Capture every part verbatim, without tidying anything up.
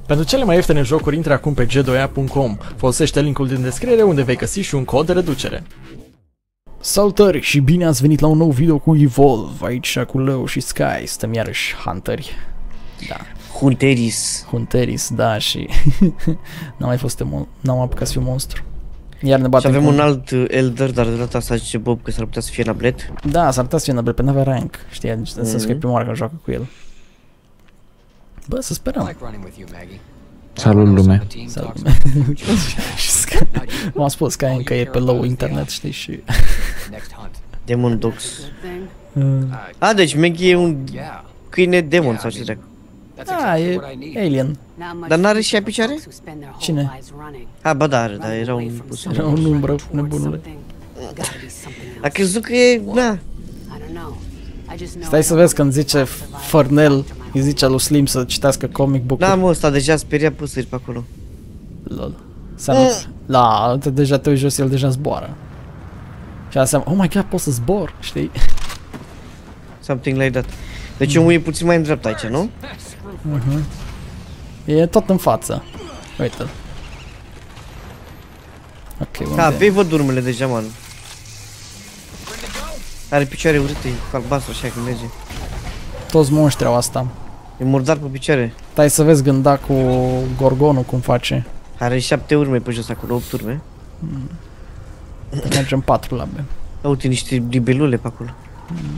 Pentru cele mai ieftine jocuri, intră acum pe G doi A punct com. Folosește linkul din descriere unde vei găsi și un cod de reducere. Salutări și bine ați venit la un nou video cu Evolve, aici cu Leo și Sky, stăm iarăși Hunteri. Da. Hunteris. Hunteris, da, și n-am mai fost n-am apucat să fiu monstru. Iar ne batem și avem cu... un alt Elder, dar de data asta zice Bob că s-ar putea să fie Nablet. Da, s-ar putea să fie Nablet, pentru că n-avea rank, știi, mm-hmm. Să că e prima oară când joacă cu el. Bă, să sperăm. Salut lume. Salut lume. Și Sky. M-am spus Sky încă e pe low internet, știi, și... Demon Dogs. A, deci Maggie e un câine demon sau ce dracu. Da, e alien. Dar n-are și ea picioare? Cine? A, ba da, are, dar era un... Era un umbră, nebunule. A crezut că e... na. Stai să vezi când zice Fernel, îi zice lui Slim să citească comic book-uri. Da, mă, ăsta deja speria păsări pe acolo. Lol. La, deja te uiți jos, el deja zboară. Și asta, oh my god, pot să zbor, știi? Something like that. Deci omul e puțin mai în dreapta aici, nu? Uh-huh. E tot în față. Uite-l. Ok, unde da, vei văd urmele deja, man. Are picioare urâte, cu albastru așa când merge. Toți monștri au asta. E murdar pe picioare. Stai să vezi gânda cu Gorgonul cum face. Are șapte urme pe jos acolo, opt urme. Mm. Mergem patru labe. Da, uite niște libelule pe acolo. Mm.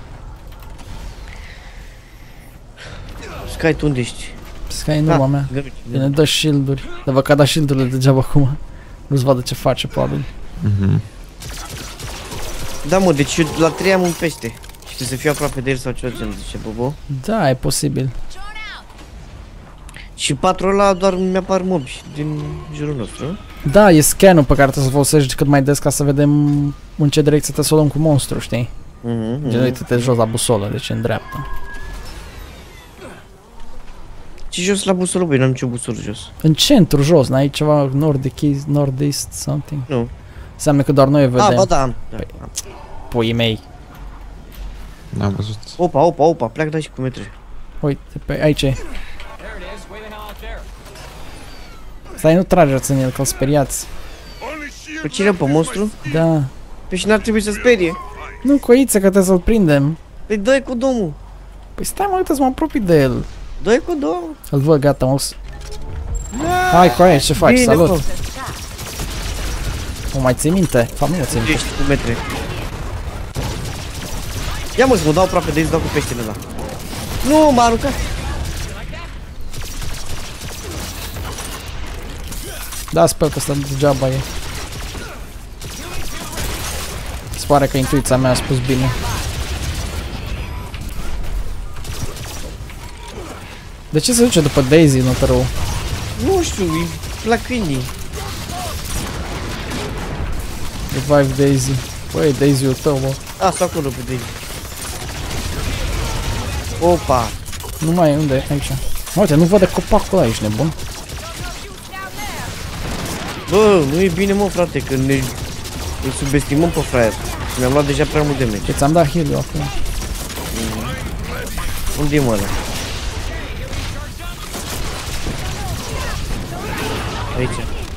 Sky, tu unde ești? Sky în urma mea. Ne dă shield-uri. Dar vă că da shield-urile degeaba acum. Nu-ți vadă ce face, probabil. Mhm. Da, mă, deci eu la trei am un pește. Și trebuie să fiu aproape de el sau ceva gen, zice Bobo. Da, e posibil. Și patru ăla doar mi-apar mobi din jurul nostru. Da, e scan-ul pe care trebuie să folosești cât mai des ca să vedem în ce direcție trebuie să o luăm cu monstru, știi? Mhm. Gen, uite-te jos la busolă, deci în dreapta. Ce jos la busolă, băi, n-am nicio busolă jos. În centru, jos, n-ai ceva nord-east, nord-east, something? Nu. Înseamnă că doar noi vedem. Ah, ba da, am. Păi, puii mei. N-am văzut. Opa, opa, opa, pleacă da și cu metri. Uite, pe aici e. Stai, nu trageți în el, că-l speriați. Pe cine, pe monstru? Da. Păi și n-ar trebui să sperie. Nu, coiță, că trebuie să-l prindem. Păi dă-i cu domul. Păi stai, mă, uite să mă apropii de el. Dă-i cu domul. Îl văd, gata, mă. Hai, coaie, ce faci? Bine, salut. Bă. O mai ții minte? Fapt, nu mă ții minte. Ești cu metri. Ia mă, să mă dau aproape de aici, dau cu peștele ăla. Nu, m-a aruncat. Da, sper că ăsta degeaba e. Se pare că intuiția mea a spus bine. De ce se duce după Daisy, notărău? Nu știu, e la câinii. Revive Daisy. Băi, Daisy-ul tău, bă. Asta acolo pe Daisy. Opa. Nu mai e, unde e? Aici. Uite, nu văd de copacul ăla, ești nebun. Bă, nu e bine, mă, frate, că ne îl subestimăm pe fraier. Și mi-am luat deja prea mult damage. Ce ți-am dat heal-ul acum. Mm-hmm. Unde e, mă, ăla? Aici.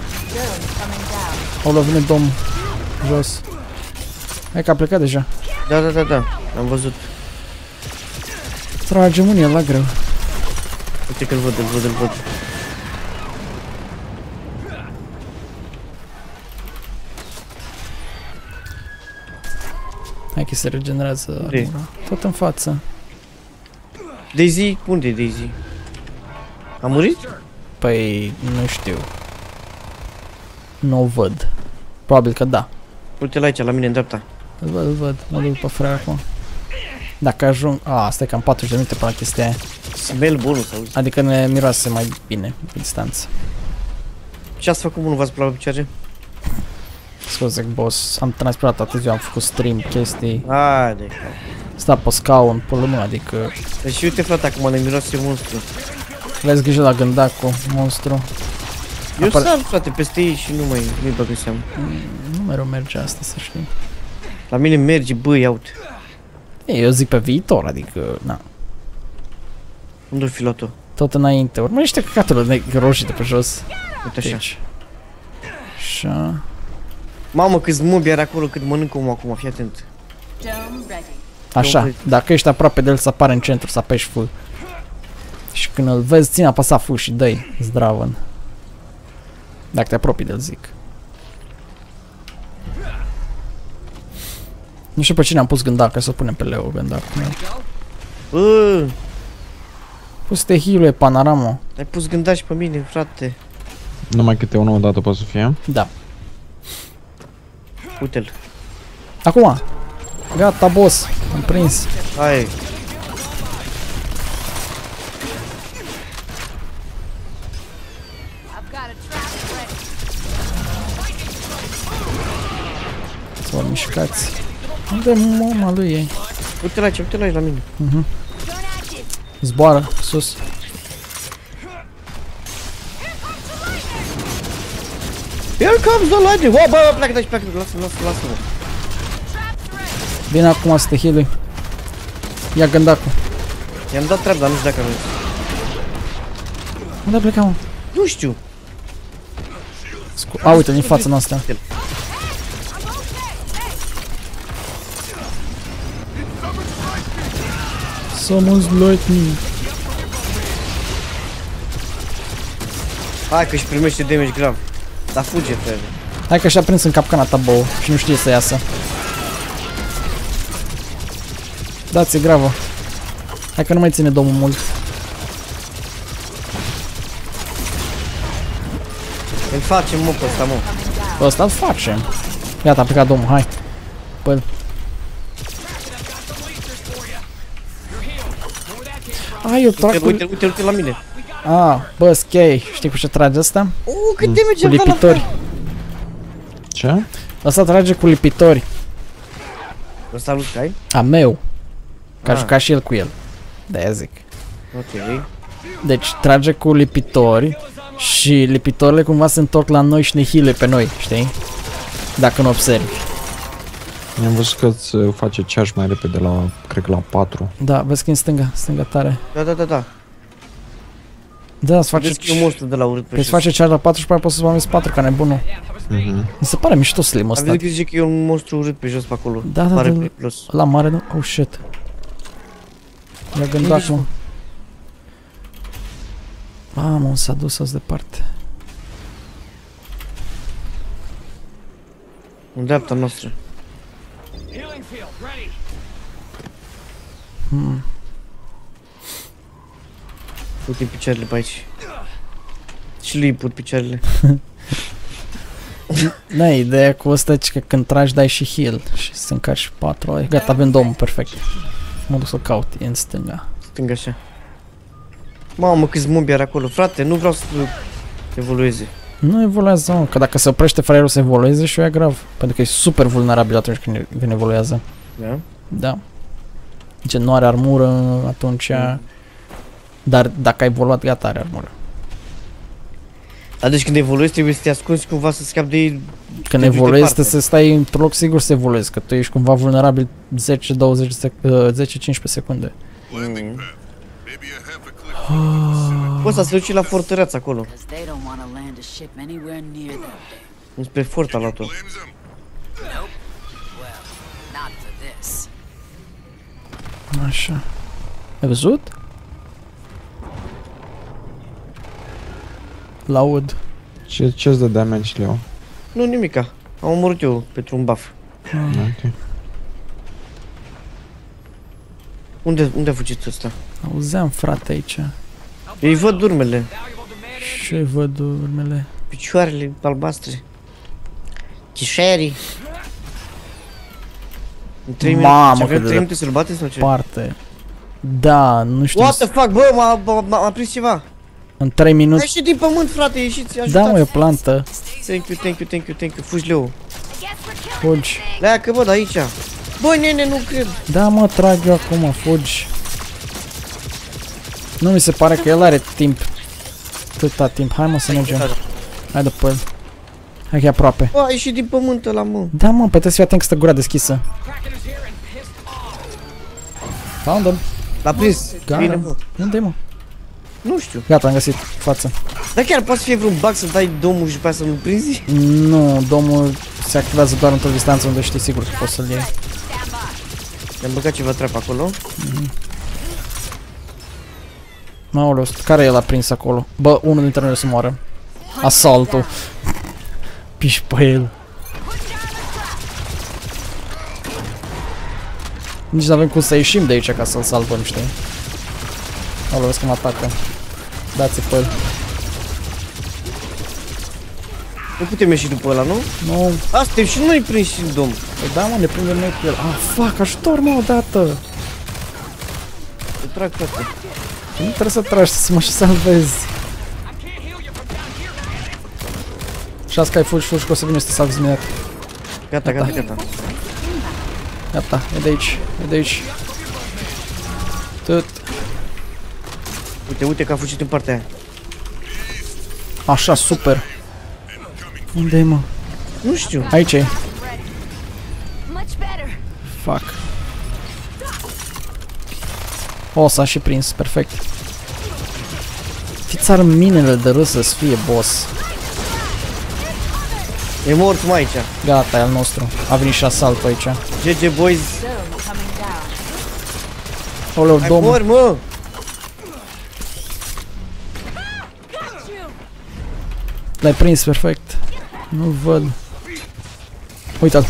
Ăla vine domn jos. Hai că a plecat deja. Da, da, da, da, am văzut. Tragem în el la greu. Uite că-l văd, îl văd, îl văd. Hai că se regenerează armura. Tot în față. Daisy? Unde e Daisy? A murit? Păi, nu știu. Nu o văd. Probabil că da. Uite-l aici, la mine în dreapta. Îl văd, îl văd. Mă duc pe fraier acum. Dacă ajung... A, stai cam patruzeci de minute până la chestia aia. Smell bonus, auzi. Adică ne miroase mai bine pe distanță. Ce ați făcut, mă, nu v-ați spălat pe picioare? Scuze, boss, am transpirat toată ziua, am făcut stream, chestii. Haide. Sta pe scaun, pe lămâna, adică... Deci uite, frate, acum ne miroase monstru. Vezi grijă la gândacul, monstru. Eu Apar... sar, frate, peste ei și nu mai nu-i băgă seama. Mm, nu mereu merge asta, să știi. La mine merge, bă, ia uite. Eu zic pe viitor, adică, na. Unde-o fi luat-o? Tot înainte. Urmărește căcatul roșii de pe jos. Uite așa. Deci. Așa. Mamă, câți mobi are acolo, cât mănânc omul acum, fii atent. Așa, dacă ești aproape de el să apare în centru, să apeși full. Și când îl vezi, ține apăsa full și dă-i zdravăn. Dacă te apropii de el, zic. Nu știu pe cine am pus gândac, ca să o punem pe Leo gândac. Bă, Pus-te heal-ul, panorama. ai pus gândac și pe mine, frate. Numai câte unul odată poate să fie. Da. Uite-l. Acum. Gata, boss. Am prins. Hai. Să vă mișcați. Unde mama lui e? Uite-l aici, uite-l aici la mine. Mhm. Zboară, sus. Here comes the lightning! Wow, bă, pleacă de aici, pleacă, lasă-mă, lasă-mă, lasă-mă. Vine acum să te heal-ui. Ia gândacul. I-am dat trap, dar nu știu dacă nu. Unde a plecat, mă? Nu știu. A, uite, din fața noastră. Summons lightning. Hai că își primește damage grav. Dar fuge, frate. Hai că și-a prins în capcana ta, bă, și nu știe să iasă. Dați-i gravă. Hai că nu mai ține domnul mult. Îl facem, mă, pe ăsta, mă. Pe ăsta îl facem. Gata, a plecat domnul, hai. Păi. Ai, eu trag Uite-l, cu... uite-l, uite-l, uite-l la mine. Ah, bă, schei. Știi cu ce trage ăsta? Uh, cât damage Cu am dat la lipitori. Ce? Ăsta trage cu lipitori. Ăsta lui Sky? A meu. Că a Ah. jucat și el cu el. De-aia zic. Ok. Deci trage cu lipitori și lipitorile cumva se întorc la noi și ne heal pe noi, știi? Dacă nu observi. Am văzut că îți face charge mai repede la, cred că la patru. Da, vezi că e în stânga, stânga tare. Da, da, da, da. Da, îți face... Vezi că e un monstru de la urât pe Păi îți face charge la patru și pe aia poți să spamezi patru ca nebunul. Mhm. Mi se pare mișto slim Am ăsta. văzut că zice că e un monstru urât pe jos pe acolo. Da, da, Pare da. periculos. La mare, nu? Oh, shit. Ia gândac, mă. Mamă, s-a dus azi departe. În dreapta noastră. Hmm. Put-i picioarele pe aici. Și lui put picioarele. Da, ideea cu ăsta e că când tragi dai și heal și se încarci patru ori. Gata, avem domnul, perfect. Mă duc să caut, e în stânga. Stânga așa. Mamă, câți mobi are acolo, frate, nu vreau să evolueze. Nu evoluează, mă, că dacă se oprește fraierul să evolueze și o ia grav. Pentru că e super vulnerabil atunci când, când evoluează. Da? Da. Deci nu are armură atunci. Mm. Dar dacă ai evoluat, gata, are armură. Dar deci când evoluezi trebuie să te ascunzi cumva să scapi de ei. Când evoluezi trebuie să stai într-un loc sigur să evoluezi, că tu ești cumva vulnerabil zece douăzeci cincisprezece secunde. Mm. Poți să se duci la fortăreață acolo. Înspre fort a luat-o. Așa. Ai văzut? Laud. Ce, ce-ți dă damage, Leo? Nu, nimica. Am omorât eu pentru un buff. Ah. Ok. Unde, unde a fugit ăsta? Auzeam, frate, aici. Ei văd urmele. Ce văd urmele? Picioarele albastre. Chișerii. În trei Mamă, minute, cât avem de trei minute să-l bate sau ce? Parte. Da, nu știu. What the fuck, bă, m-a- m-a m-a prins ceva. În trei Ai minute. ieșit din pământ, frate, ieșiți, Da, ajutați. mă, e o plantă. Thank you, thank you, thank you, thank you. Fugi, Leo. Fugi. Leacă, bă, de aici. Bă, nene, nu cred. Da, mă, trag eu acum, fugi. Nu mi se pare că el are timp. Atâta timp. Hai, mă, să mergem. Hai de pe el. Hai că e aproape. Bă, a ieșit din pământ ăla, mă. Da, mă, pe trebuie să fii atent că stă gura deschisă. Found him. L-a prins. Got Bine, him. mă. Unde-i, mă? Nu știu. Gata, am găsit față. Dar chiar poate să fie vreun bug să dai domul și după aia să nu-l prinzi? Nu, domnul se activează doar într-o distanță unde știi sigur că poți să-l iei. I-am băgat ceva trap acolo. Mm-hmm. Aoleu, care e l-a prins acolo? Bă, unul dintre noi o să moară. Asaltul. Piși pe el. Nici nu avem cum să ieșim de aici ca să-l salvăm, știi? Aoleu, vezi că mă atacă. Dați-i pe el. Nu putem ieși după ăla, nu? Nu. A, suntem și noi prinși și dom. Păi da, mă, ne prindem noi cu el. Ah, fuck, ajutor, mă, odată. Te trag, frate. Nu trebuie să tragi, să mă și salvezi. Și-ați că ai fugi, fugi, că o să vine să te salvezi imediat. Gata, gata, gata. Gata, e de aici, e de aici. Tot. Uite, uite că a fugit în partea aia. Așa, super. Unde e, mă? Nu știu. Aici e. Fuck. O, s-a și prins, perfect. Fiți ar minele de râs să fie boss. E mort mai aici. Gata, e al nostru. A venit și asaltul aici. G G boys. Oleu, Hai domnul. mor, mă! L-ai prins, perfect. Nu-l văd. Uite-l.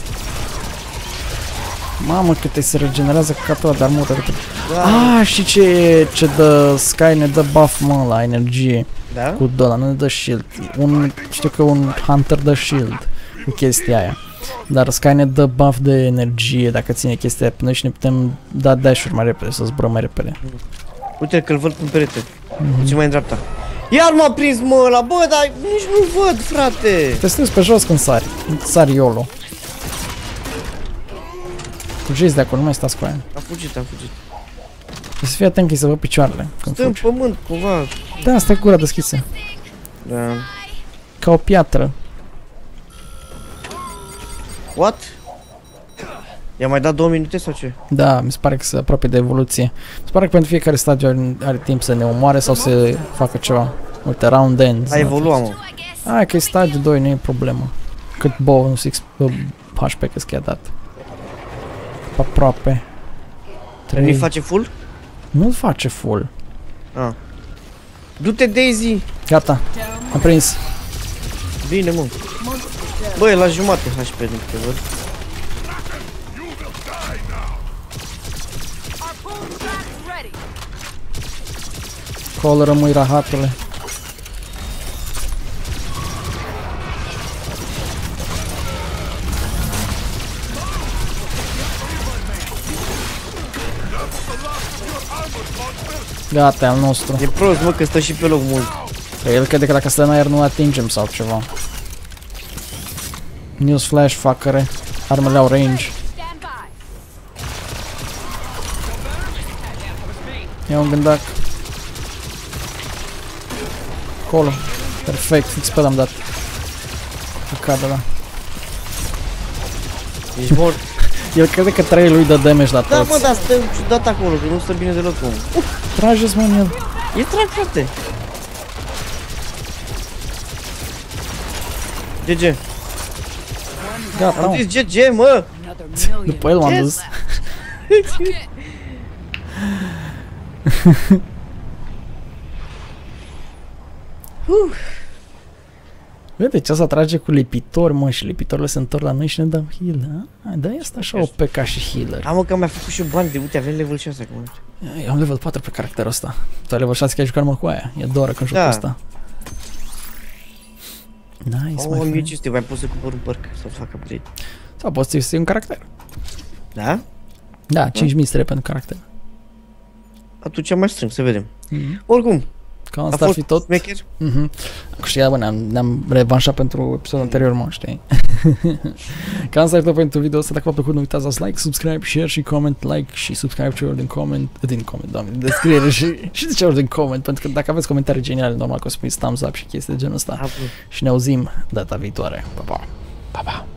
Mamă, cât se regenerează catul ăla de armură. Da. Ah, și ce, ce dă Sky ne dă buff, mă, la energie. Da? Cu ăla, nu ne dă shield. Un, știu că un hunter dă shield cu chestia aia. Dar Sky ne dă buff de energie dacă ține chestia aia pe noi și ne putem da dash-uri mai repede, să zburăm mai repede. Uite că-l văd în perete. Mm-hmm. Puțin mai în dreapta. Iar m-a prins, mă, ăla, bă, dar nici nu văd, frate. Te strângi pe jos când sari. Sari YOLO. Fugiți de acolo, nu mai stați cu aia. A fugit, a fugit. Trebuie să fii atent că îi se văd picioarele când Stă în fugi. pământ, cumva. Da, stai cu gura deschisă. Da. Ca o piatră. What? I-a mai dat două minute sau ce? Da, mi se pare că se apropie de evoluție. Mi se pare că pentru fiecare stadiu are, are timp să ne omoare sau să facă ceva. Uite, round ends. A evoluat, mă. Hai că e stadiu doi, nu e problemă. Cât bonus H P că ți-a dat. Aproape. Nu-i face full? Nu-l face full. Ah. Du-te, Daisy! Gata, am prins. Bine, mă. Bă, e la jumate H P, din câte văd. Acolo rămâi, rahatule. Gata, e al nostru. E prost, mă, că stă și pe loc mult. Că el crede că dacă stă în aer nu atingem sau ceva. News flash, fuckere. Armele au range. Ia un gândac. Acolo. Perfect, fix pe l-am dat. Căcada, da. Ești mort. El crede că trei lui dă damage la Da, toți. mă, dar stă ciudat acolo, că nu stă bine deloc, mă. Trageți, mă, în el. E trag, frate. G G. Gata, Am mă. zis G G, mă. După el m-am Yes. dus. Vede ce asta trage cu lipitor, mă, și lipitorile se întorc la noi și ne dau heal. A? Da, este așa o pe ca și healer. Am mă, că mi-a făcut și bani de, uite, avem level șase acum. Eu am level patru pe caracterul ăsta. Tu ai level șase că ai jucat numai cu aia. E doar când joc Da. ăsta. Nice, O, my mie friend. cinci sute, mai pot să cumpăr un perk să fac upgrade. Sau poți să iei un caracter. Da? Da, cinci mii pentru caracter. Atunci mai strâng, să vedem. Mhm. Oricum, Cam a asta ar fost fi tot. smecher. Mhm. Știa, bă, ne-am, ne-am revanșat pentru episodul anterior, mă, știi? Cam asta e tot pentru video ăsta. Dacă v-a plăcut, nu uitați să dați like, subscribe, share și comment, like și subscribe celor din comment, din comment, doamne, din descriere și, și de celor din comment, pentru că dacă aveți comentarii geniale, normal că o să puneți thumbs up și chestii de genul ăsta. A, bă. Și ne auzim data viitoare. Pa, pa! Pa, pa!